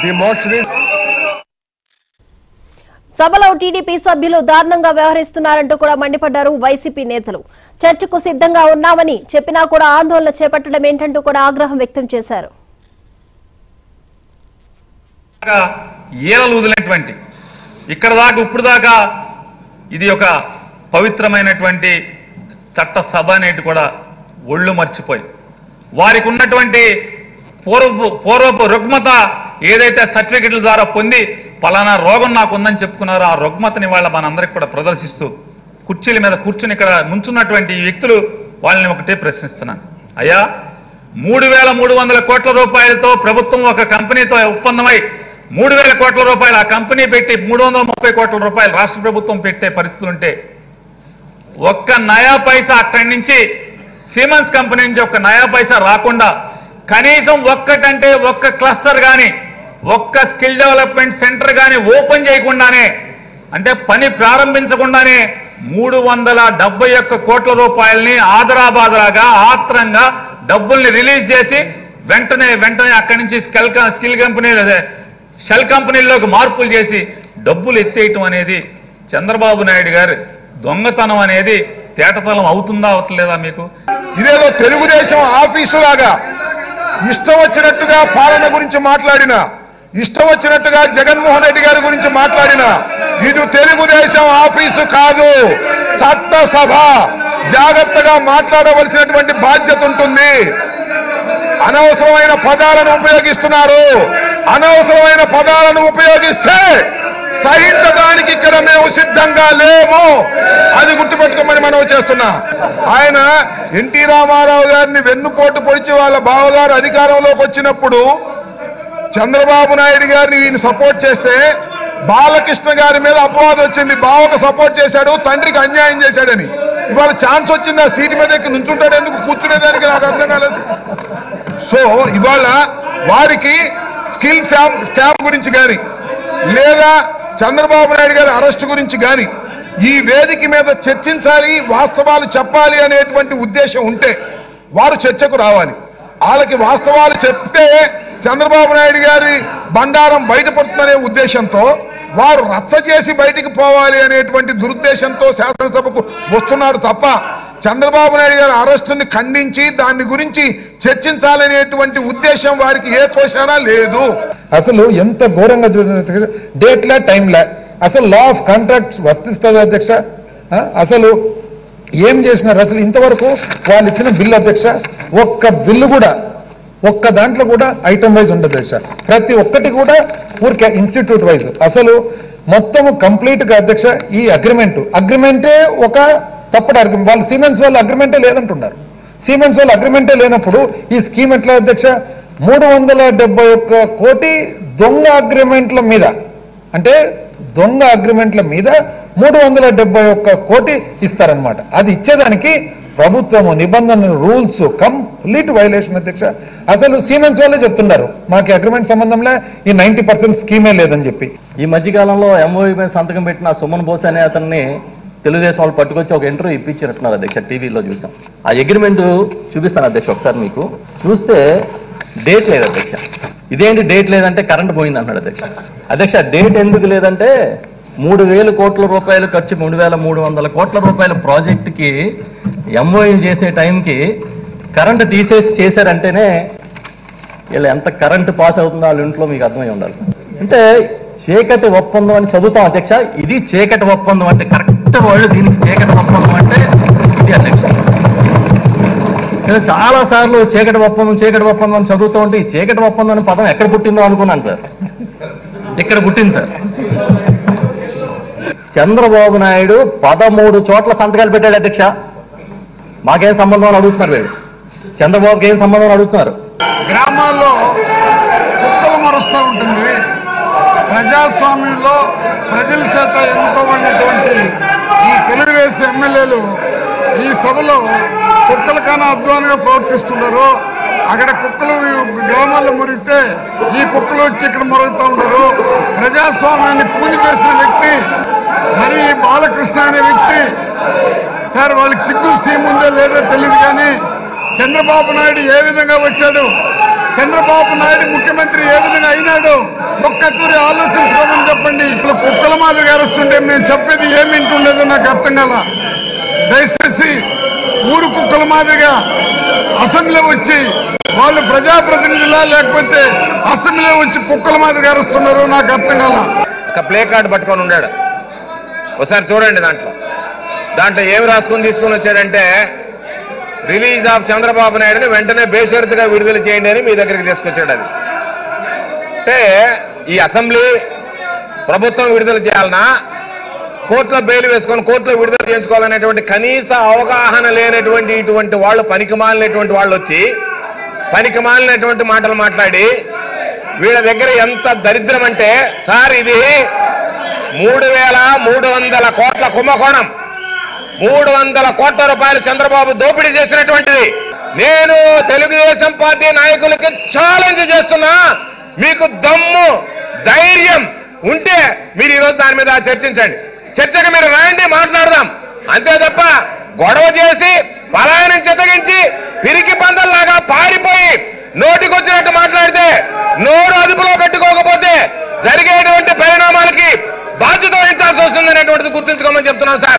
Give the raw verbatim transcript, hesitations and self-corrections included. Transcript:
the most సభలో TDP సభ్యులు దారుణంగా వ్యవహరిస్తున్నారంటూ కూడా మండిపడ్డారు వైసీపీ నేతలు. చర్చకు సిద్ధంగా ఉన్నామని చెప్పినా కూడా ఆందోళన చేపట్టడం ఏంటంటూ కూడా ఆగ్రహం వ్యక్తం చేశారు. ఇక్కడ దాకా ఇప్పుడు దాకా ఇది ఒక పవిత్రమైనటువంటి చట్ట సభ అనేది కూడా ఒళ్ళు మర్చిపోయి వారికి ఉన్నటువంటి పూర్వపు పూర్వపు రుగ్మత ఏదైతే సర్టిఫికెట్ల ద్వారా పొంది పలానా రోగం నాకు ఉందని చెప్పుకున్నారో ఆ రుగ్మతని వాళ్ళ మనందరికి కూడా ప్రదర్శిస్తూ కుర్చీల మీద కూర్చుని ఇక్కడ నుంచున్నటువంటి వ్యక్తులు వాళ్ళని ఒకటే ప్రశ్నిస్తున్నాను. అయ్యా, మూడు వేల మూడు వందల కోట్ల రూపాయలతో ప్రభుత్వం ఒక కంపెనీతో ఒప్పందమై మూడు వేల కోట్ల రూపాయలు ఆ కంపెనీ పెట్టి మూడు వందల ముప్పై కోట్ల రూపాయలు రాష్ట్ర ప్రభుత్వం పెట్టే పరిస్థితులు ఉంటే ఒక్క నయా పైసా అక్కడి నుంచి సిమెన్స్ కంపెనీ నుంచి ఒక్క నయా పైసా రాకుండా కనీసం ఒక్కటంటే ఒక్క క్లస్టర్ కానీ ఒక్క స్కిల్ డెవలప్మెంట్ సెంటర్ కానీ ఓపెన్ చేయకుండానే అంటే పని ప్రారంభించకుండానే మూడు వందల డెబ్బై ఒక్క కోట్ల రూపాయలని ఆదరాబాదరాగా ఆత్రంగా డబ్బుల్ని రిలీజ్ చేసి వెంటనే వెంటనే అక్కడి నుంచి స్కిల్ స్కిల్ కంపెనీ షెల్ కంపెనీల్లోకి మార్పులు చేసి డబ్బులు ఎత్తేయటం అనేది చంద్రబాబు నాయుడు గారు దొంగతనం అనేది తేటతలం అవుతుందా అవట్లేదా మీకు? ఇదేదో తెలుగుదేశం ఆఫీసు లాగా ఇష్టం వచ్చినట్టుగా పాలన గురించి మాట్లాడిన ఇష్టం వచ్చినట్టుగా జగన్మోహన్ రెడ్డి గారి గురించి మాట్లాడిన ఇది తెలుగుదేశం ఆఫీసు కాదు, చట్టసభ. జాగ్రత్తగా మాట్లాడవలసినటువంటి బాధ్యత ఉంటుంది. అనవసరమైన పదాలను ఉపయోగిస్తున్నారు. అనవసరమైన పదాలను ఉపయోగిస్తే సహించడానికి ఇక్కడ మేము సిద్ధంగా లేము. అది గుర్తుపెట్టుకోమని మనం చేస్తున్నా. ఆయన ఎన్టీ రామారావు గారిని వెన్నుపోటు పొడిచి వాళ్ళ బావగారు అధికారంలోకి వచ్చినప్పుడు చంద్రబాబు నాయుడు గారిని ఈయన సపోర్ట్ చేస్తే బాలకృష్ణ గారి మీద అపవాదం వచ్చింది. బావకు సపోర్ట్ చేశాడు, తండ్రికి అన్యాయం చేశాడని. ఇవాళ ఛాన్స్ వచ్చింది, ఆ సీటు మీద ఎక్కి నుంచుంటాడు ఎందుకు, కూర్చునేదానికి నాకు అర్థం కాలేదు. సో ఇవాళ వారికి స్కిల్ స్కామ్ గురించి కానీ లేదా చంద్రబాబు నాయుడు గారి అరెస్ట్ గురించి కానీ ఈ వేదిక మీద చర్చించాలి, వాస్తవాలు చెప్పాలి అనేటువంటి ఉద్దేశం ఉంటే వారు చర్చకు రావాలి. వాళ్ళకి వాస్తవాలు చెప్తే చంద్రబాబు నాయుడు గారి బండారం బయటపడుతుందనే ఉద్దేశంతో వారు రచ్చ చేసి బయటికి పోవాలి అనేటువంటి దురుద్దేశంతో శాసనసభకు వస్తున్నారు తప్ప చంద్రబాబు నాయుడు గారి అరెస్టుని ఖండించి దాని గురించి చర్చించాలనేటువంటి ఉద్దేశం వారికి ఏ తోషానా లేదు. అసలు ఎంత ఘోరంగా డేట్లా టైంలా అసలు లా ఆఫ్ కాంట్రాక్ట్స్ వర్తిస్తుంది అధ్యక్ష. అసలు ఏం చేసినారు అసలు ఇంతవరకు వాళ్ళు ఇచ్చిన బిల్లు అధ్యక్ష, ఒక్క బిల్లు కూడా ఒక్క దాంట్లో కూడా ఐటమ్ వైజ్ ఉండదు అధ్యక్ష. ప్రతి ఒక్కటి కూడా ఊరికే ఇన్స్టిట్యూట్ వైజ్ అసలు మొత్తం కంప్లీట్గా అధ్యక్ష ఈ అగ్రిమెంట్ అగ్రిమెంటే ఒక తప్పటి అగ్రిమెంట్. వాళ్ళు సిమెన్స్ వాళ్ళు అగ్రిమెంటే లేదంటున్నారు. సిమెన్స్ వాళ్ళు అగ్రిమెంటే లేనప్పుడు ఈ స్కీమ్ ఎట్లా అధ్యక్ష? మూడు వందల డెబ్బై ఒక్క కోటి దొంగ అగ్రిమెంట్ల మీద అంటే దొంగ అగ్రిమెంట్ల మీద మూడు వందల డెబ్బై ఒక్క కోటి ఇస్తారనమాట. అది ఇచ్చేదానికి ప్రభుత్వము నిబంధనలు రూల్స్ కంప్లీట్ వైలేషన్ అధ్యక్ష. అసలు సిమెన్స్ వాళ్ళే చెప్తున్నారు మాకు అగ్రిమెంట్ సంబంధంలో ఈ నైన్టీ పర్సెంట్ స్కీమే లేదని చెప్పి. ఈ మధ్యకాలంలో ఎంఓఈ మీద సంతకం పెట్టిన సుమన్ బోస్ అనే అతన్ని తెలుగుదేశం వాళ్ళు పట్టుకొచ్చి ఒక ఇంటర్వ్యూ ఇప్పించినట్టున్నారు అధ్యక్ష. టీవీలో చూసాం. ఆ అగ్రిమెంట్ చూపిస్తాను అధ్యక్ష ఒకసారి మీకు. చూస్తే డేట్ లేదు అధ్యక్ష. ఇదేంటి డేట్ లేదంటే కరెంట్ పోయింది అన్నాడు అధ్యక్ష. అధ్యక్ష డేట్ ఎందుకు లేదంటే మూడు వేల కోట్ల రూపాయలు ఖర్చు మూడు వేల మూడు వందల కోట్ల రూపాయల ప్రాజెక్టుకి ఎంఓఈ చేసే టైంకి కరెంటు తీసేసి చేశారంటేనే వీళ్ళు ఎంత కరెంటు పాస్ అవుతుందో వాళ్ళ ఇంట్లో మీకు అర్థమై ఉండాలి. అంటే చీకటి ఒప్పందం అని చదువుతాం అధ్యక్ష. ఇది చీకటి ఒప్పందం అంటే కరెక్ట్ వాళ్ళు దీనికి చీకటి ఒప్పందం అంటే ఇది అధ్యక్ష. నేను చాలా సార్లు చీకటి ఒప్పందం చీకటి ఒప్పందం చదువుతూ ఉంటే ఈ చీకటి ఒప్పందం అనే పదం ఎక్కడ పుట్టిందో అనుకున్నాను సార్. ఇక్కడ పుట్టింది సార్. చంద్రబాబు నాయుడు పదమూడు చోట్ల సంతకాలు పెట్టాడు అధ్యక్ష. మాకేం సంబంధం అని అడుగుతున్నారు వీళ్ళు. చంద్రబాబుకి ఏం సంబంధం అని అడుగుతున్నారు. గ్రామాల్లో కుక్కలు మరుస్తూ ఉంటుంది. ప్రజాస్వామ్యంలో ప్రజల చేత ఎన్నుకోబడినటువంటి ఈ తెలుగుదేశం ఎమ్మెల్యేలు ఈ సభలో కుక్కల కన్నా అధ్వానంగా ప్రవర్తిస్తున్నారు. అక్కడ కుక్కలు గ్రామాల్లో మురిగితే ఈ కుక్కలు వచ్చి ఇక్కడ మురుగుతూ ఉంటారు. ప్రజాస్వామ్యాన్ని పూజ చేసిన వ్యక్తి మరి బాలకృష్ణ అనే వ్యక్తి సార్ వాళ్ళకి సిగ్గు సీమ్ ఉందో లేదో తెలియదు కానీ చంద్రబాబు నాయుడు ఏ విధంగా వచ్చాడు చంద్రబాబు నాయుడు ముఖ్యమంత్రి ఏ విధంగా అయినాడు ఒక్కతూరి ఆలోచించుకోమని చెప్పండి. కుక్కల మాదిరిగా అరుస్తుంటే మేము చెప్పేది ఏమి వింటుండేదో నాకు అర్థం కాల. దయచేసి ఊరు కుక్కల మాదిరిగా అసెంబ్లీ వచ్చి వాళ్ళు ప్రజాప్రతినిధులా లేకపోతే అసెంబ్లీ వచ్చి కుక్కల మాదిరిగా అరుస్తున్నారు నాకు అర్థం కాల. ఒక ప్లే కార్డు పట్టుకొని ఉన్నాడు, ఒకసారి చూడండి. దాంట్లో దాంట్లో ఏమి రాసుకొని తీసుకొని వచ్చాడంటే రిలీజ్ ఆఫ్ చంద్రబాబు నాయుడుని వెంటనే బేషరతుగా విడుదల చేయండి అని మీ దగ్గరికి తీసుకొచ్చాడు. అది అంటే ఈ అసెంబ్లీ ప్రభుత్వం విడుదల చేయాలన్నా కోర్టులో బెయిల్ వేసుకొని కోర్టులో విడుదల చేయించుకోవాలనేటువంటి కనీస అవగాహన లేనటువంటి ఇటువంటి వాళ్ళు, పనికి మాలినటువంటి వాళ్ళు వచ్చి పనికి మాలినటువంటి మాటలు మాట్లాడి వీళ్ళ దగ్గర ఎంత దరిద్రం అంటే, సార్ ఇది మూడు వేల మూడు వందల కోట్ల కుంభకోణం, మూడు వందల కోట్ల రూపాయలు చంద్రబాబు దోపిడీ చేసినటువంటిది. నేను తెలుగుదేశం పార్టీ నాయకులకి ఛాలెంజ్ చేస్తున్నా, మీకు దమ్ము ధైర్యం ఉంటే మీరు ఈరోజు దాని మీద చర్చించండి. చర్చకు మీరు రాయండి, మాట్లాడదాం. అంతే తప్ప గొడవ చేసి పలాయనం చెత్తగించి